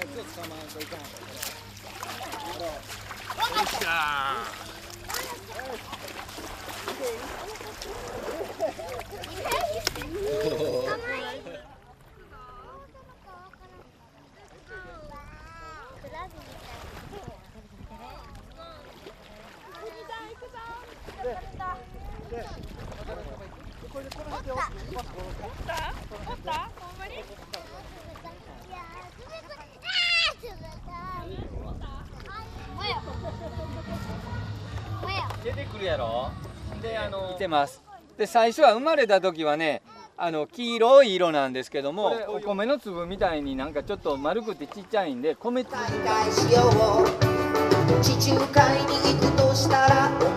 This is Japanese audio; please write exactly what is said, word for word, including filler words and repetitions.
出てくるやろ。で、あの、いてます。で、最初は生まれた時はね、あの黄色い色なんですけども、お米の粒みたいになんかちょっと丸くてちっちゃいんで、米粒。 大会しよう。地中海に行くとしたら。